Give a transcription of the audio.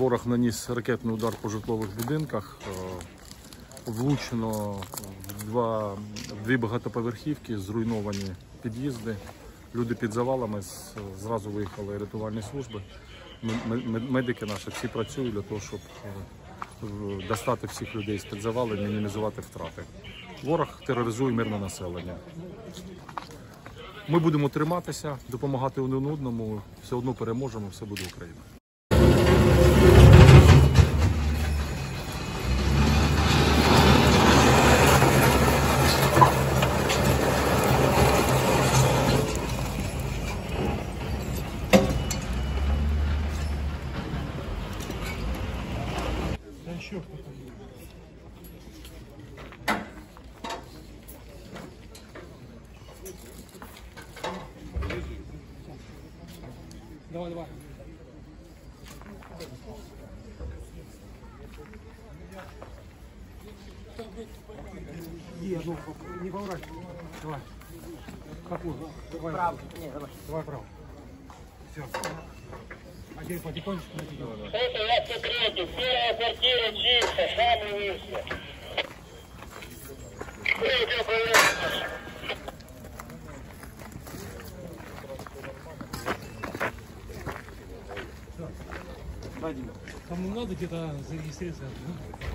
ворог наніс ракетний удар по житлових будинках. Влучено дві багатоповерхівки, зруйновані під'їзди. Люди під завалами, зразу виїхали рятувальні служби. Медики наші всі працюють для того, щоб достати всіх людей з-під завалів, мінімізувати втрати. Ворог тероризує мирне населення. Ми будемо триматися, допомагати один одному, все одно переможемо, все буде Україна. Еще кто-то есть. Давай, давай. Ну, не поворачивай. Давай. Какую? Давай. Право. Не, давай. Давай право. Все. А теперь потихонечку натягивай. Это я секретик. Первая квартира чисто, самый низкий. Кому надо где-то зарегистрироваться.